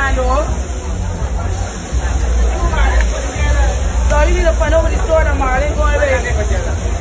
man though. So you need to find out what the store tomorrow. They going away.